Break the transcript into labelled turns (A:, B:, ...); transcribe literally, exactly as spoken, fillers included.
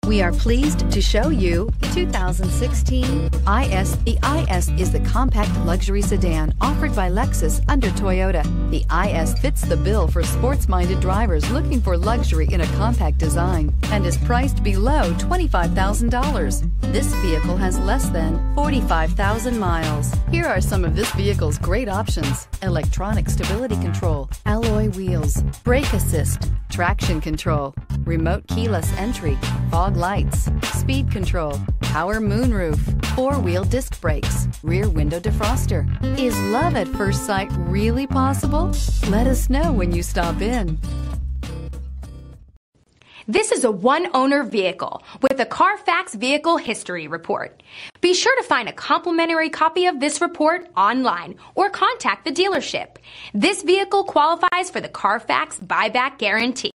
A: We are pleased to show you two thousand sixteen I S. The I S is the compact luxury sedan offered by Lexus under Toyota. The I S fits the bill for sports-minded drivers looking for luxury in a compact design and is priced below twenty-five thousand dollars. This vehicle has less than forty-five thousand miles. Here are some of this vehicle's great options: electronic stability control, alloy wheels, brake assist, traction control, remote keyless entry, fog lights, speed control, power moonroof, four-wheel disc brakes, rear window defroster. Is love at first sight really possible? Let us know when you stop in.
B: This is a one-owner vehicle with a Carfax Vehicle History Report. Be sure to find a complimentary copy of this report online or contact the dealership. This vehicle qualifies for the Carfax Buyback Guarantee.